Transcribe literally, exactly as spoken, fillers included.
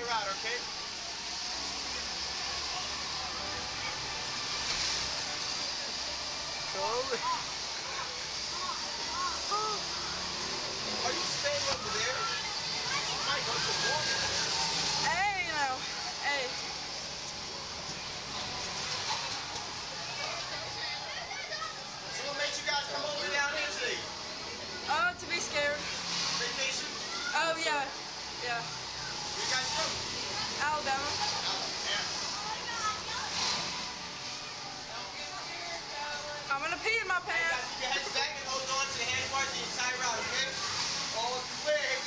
entire route, okay? Slowly. Are you staying over there? I might go to war. Hey, you know. Hey. So what made you guys come over down here today? Oh, to be scared. Vacation? Oh, yeah. Yeah. Where you guys from? Alabama. Alabama. I'm gonna pee in my Hey, pants. guys, keep your heads back and hold on to the handlebars the entire route, okay? All the way.